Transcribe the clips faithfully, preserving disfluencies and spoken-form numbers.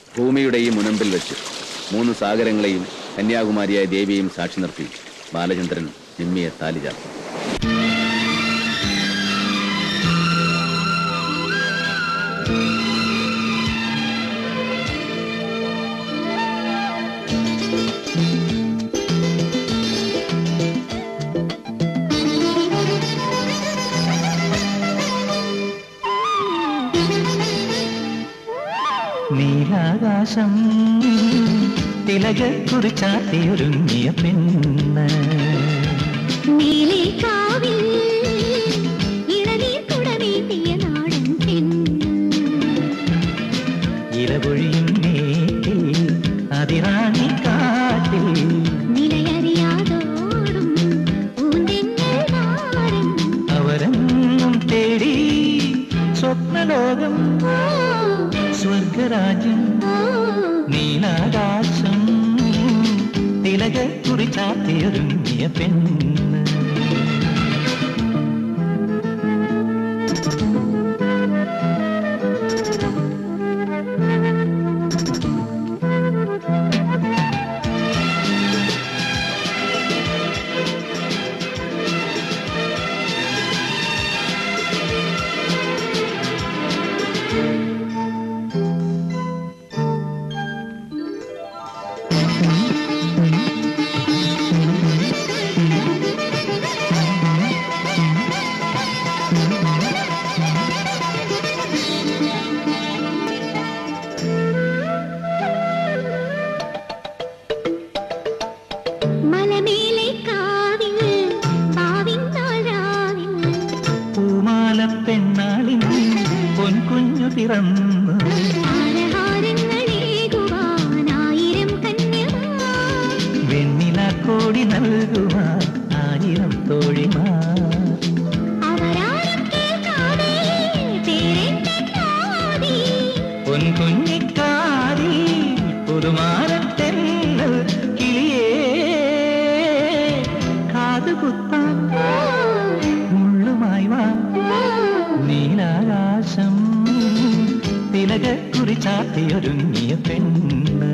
ഭൂമിയുടെയും മുനമ്പിൽ വെച്ച് മൂന്ന് സാഗരങ്ങളെയും കന്യാകുമാരിയായ ദേവിയെയും സാക്ഷി നിർത്തി ബാലചന്ദ്രൻ നിമ്മിയെ താലി ചാർത്തി. നീലാകാശം തിലക കുറിച്ചാത്തിയൊരുങ്ങിയ പെണ്ണ്, നീലേക്കാവിൽ ഇളനീർ കുടമേന്തിയ നാടൻ പെണ്ണ്, ഇലപൊഴിയും നേറ്റിൽ അതിറാണി കാട്ടിൽ നിലയറിയാതോടും പൂന്തെന്നൽ മാറും അവരെന്നും തേടി സ്വപ്നലോകം സ്വർഗരാജ്യം. നീലാകാശം തിലക കുറിച്ചാത്തിയൊരുങ്ങിയ പെണ്ണ്. പെണ്ണാളിൻ പൊൻകുഞ്ഞു പിറന്നു വെണ്ണിലാക്കോടി നൽകുവാൻ ആയിരം തോഴിമാർ. പൊൻകുഞ്ഞിക്കാരി പുതുമാരത്തെന്നൽ കിളിയേ കാതുകുത്താൻ മുള്ളുമായി വാ. നീലാകാശം തിലക കുറിച്ചാത്തിയൊരുങ്ങിയ പെണ്ണ്,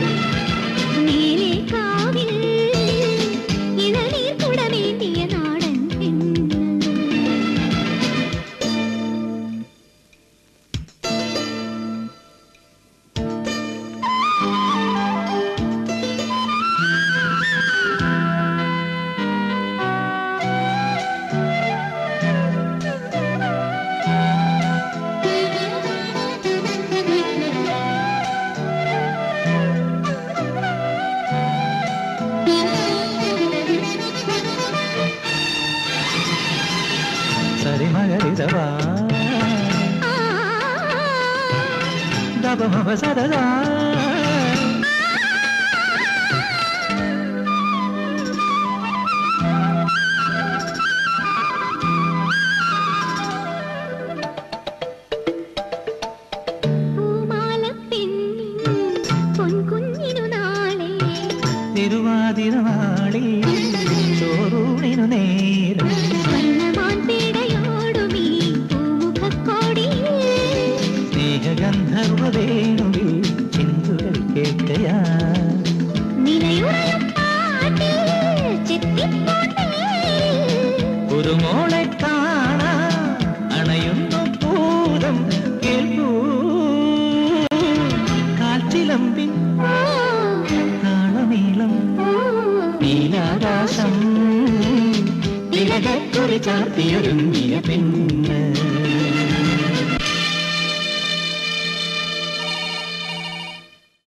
നീലേക്കാവിൽ ഇളനീർ കുടമേന്തിയ നാടൻ പെണ്ണ്. സരിമകരിതവാ ദബമവ സദദാ തിരുവാതിരനാളിൽ ചോറൂണിനു നേരം സ്നേഹഗന്ധർവവേണുവിൽ ചിന്തുകൾ കേൾക്കയാ. പുതുമോളെ കാണാ അണയുന്നു പൂരം കേൾക്കൂ കാറ്റിലമ്പിൻ താളമേളം. നീലാകാശം തിലകക്കുറി ചാർത്തിയൊരുങ്ങിയ പെണ്ണ്.